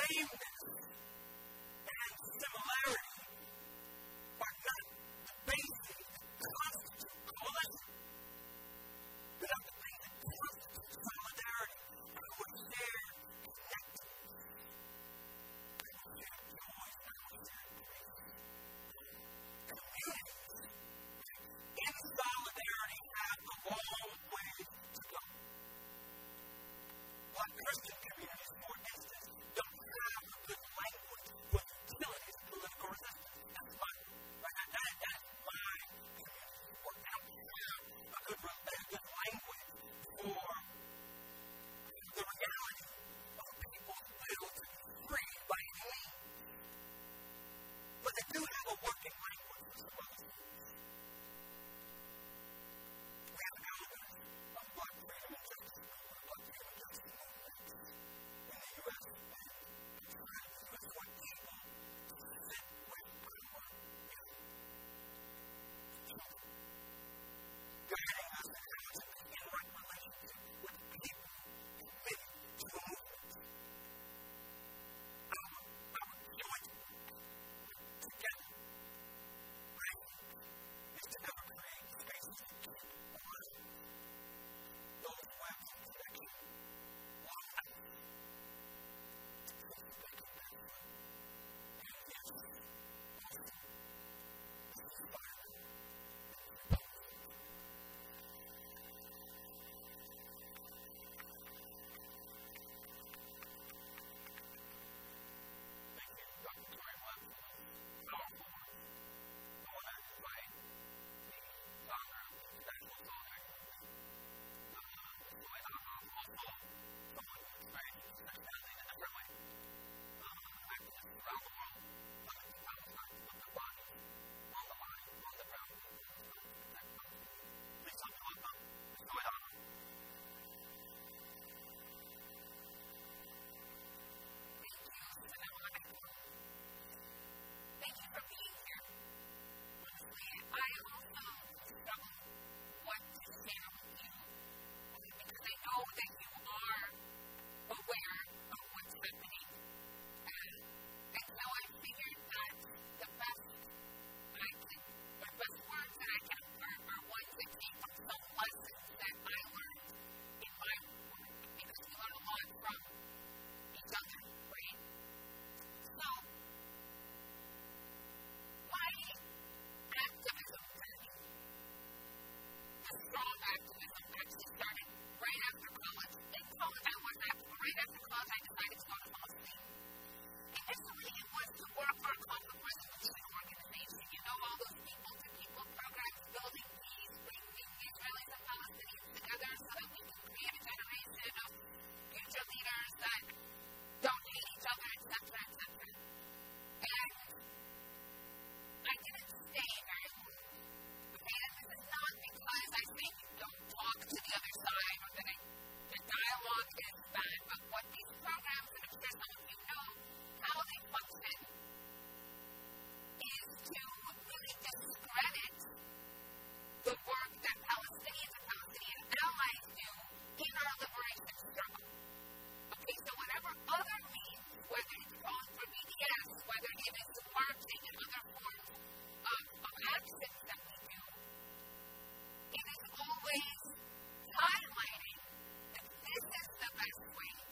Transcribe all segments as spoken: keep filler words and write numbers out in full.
sameness and similarity are not the basis that constitute coalition. They're not the things that constitute solidarity. Our shared connectedness. Our shared joys, our shared grace. Communities in solidarity have a long way to go. Black Christian communities, for instance, don't have a good language for the utilities of political resistance. That's my, right? That, that, that is my community. Or they don't have a good, a good language for the reality of people's will to be free by any means. But they do have a working language for some other things. We have elders of Black freedom and justice movement, Black freedom and justice movements in the U S and outside of the U S who are able to sit with our youth, guiding us in how to be in right relationship with people committed to a movement. Our, our joint together, right, is to never create spaces to keep on those webs of connection long enough so that they can benefit. And yes, also, this is violent and repulsive. Thank you, Doctor Taurean Webb, for those powerful words. I want to invite the founder of the International Solidarity Movement, uh, Miz Huwaida, also someone who experiences intersectionality in a different way. Uh, activists around the world coming to Palestine to put their bodies on the line, on the ground, to protect Palestine. Please help me welcome Miz Huwaida. Thank you for being here. Honestly, I also struggle what to share with you because I know that you are aware of what's happening. And, and so I figured that the best I can, the best words that I can are, are ones that came from some lessons that I learned in my work because we learn a lot from each other, right? So, my activism journey, the strong activism, actually started right after college. In college, I was active, but right after college, I decided to go to Palestine. Initially, it was to work for a conflict resolution organization. You know, all those people-to-people programs, building peace, bringing Israelis and Palestinians together so that we can create a generation of future leaders that don't hate each other, et cetera, et cetera. And I didn't stay very long. Okay, and this is not because I think don't talk to the other side or that I, the dialogue is bad, but what these programs, and I'm sure some of you know how they function, is to really discredit the work that Palestinians and Palestinian allies do in our liberation struggle. Okay, so whatever other means, whether it's calling for B D S, whether it is marching and other forms of, of actions that we do, it is always highlighting that this is the best way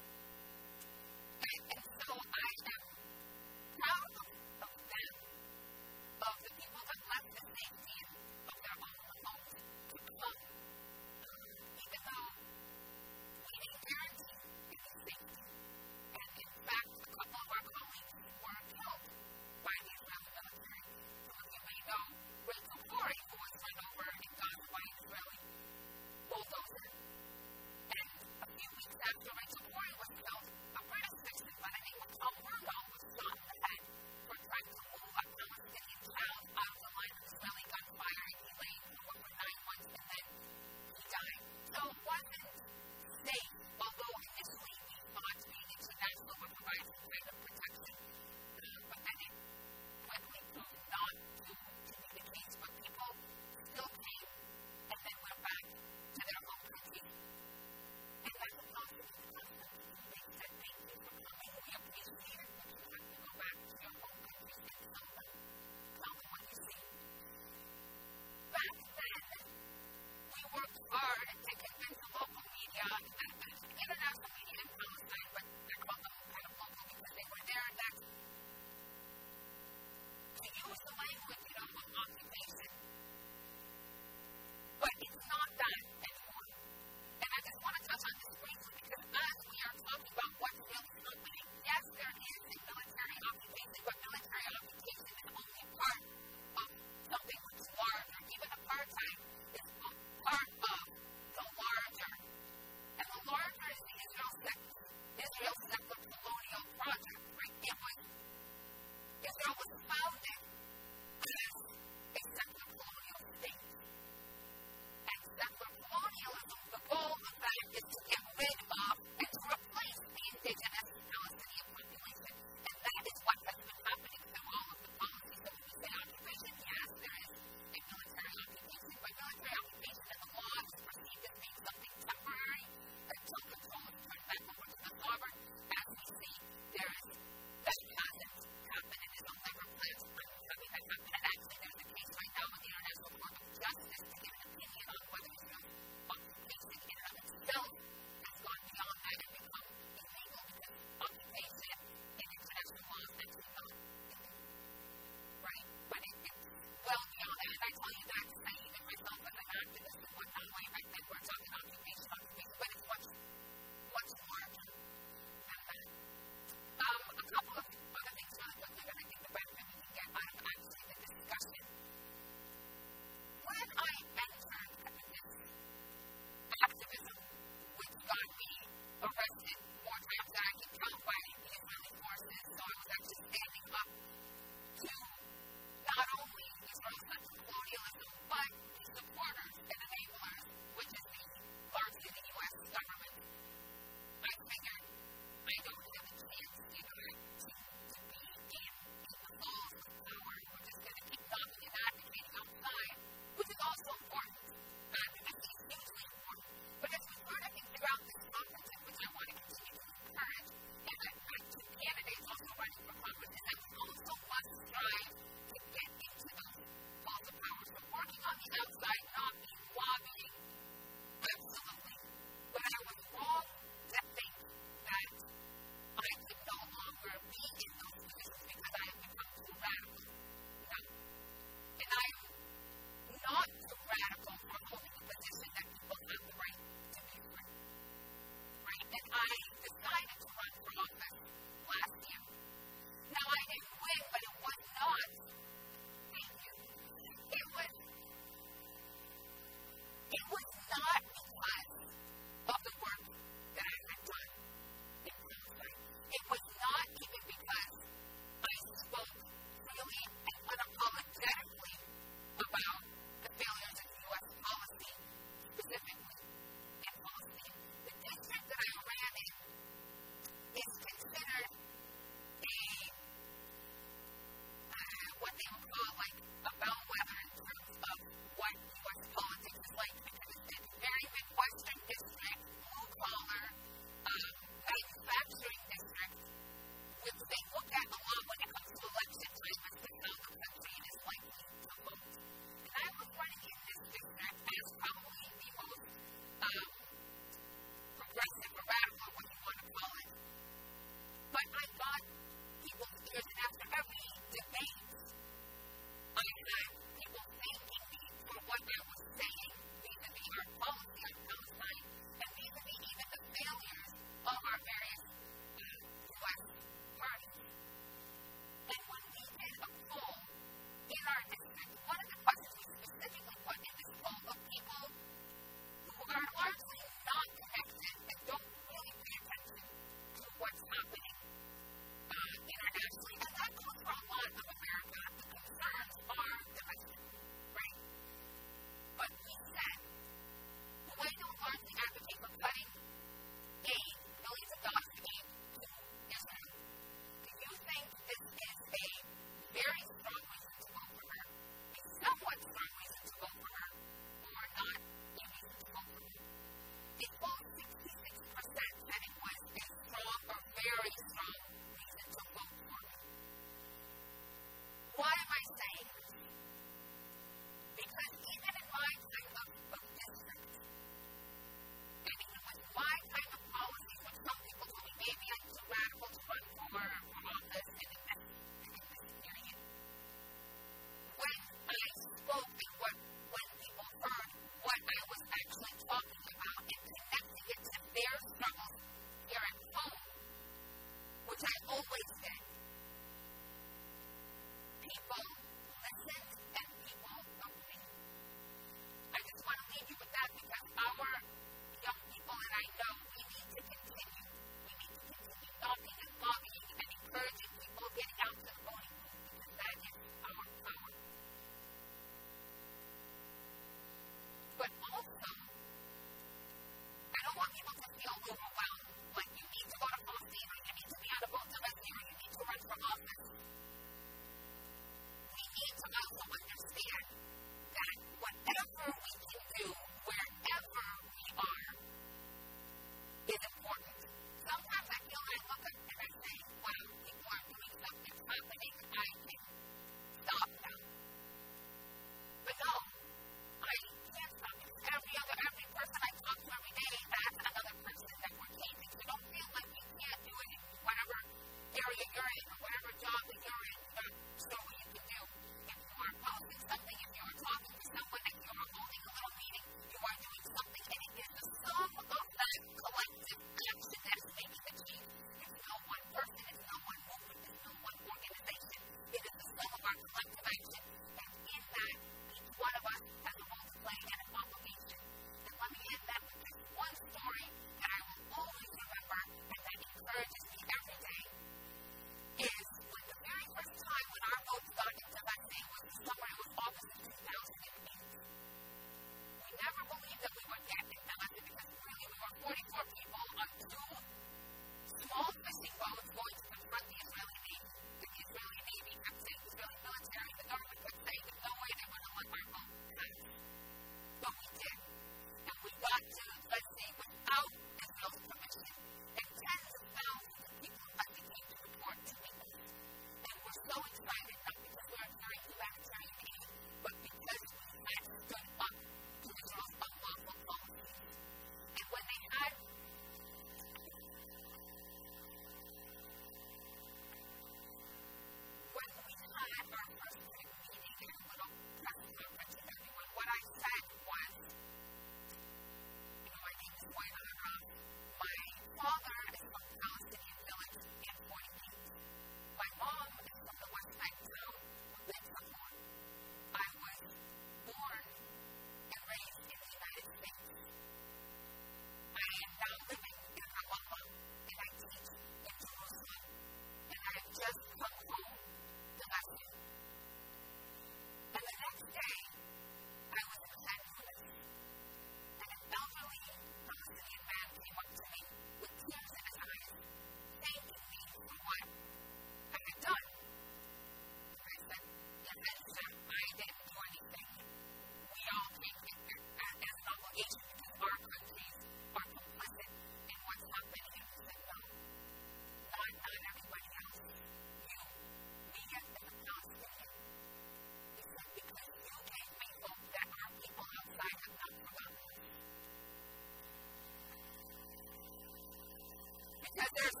because there's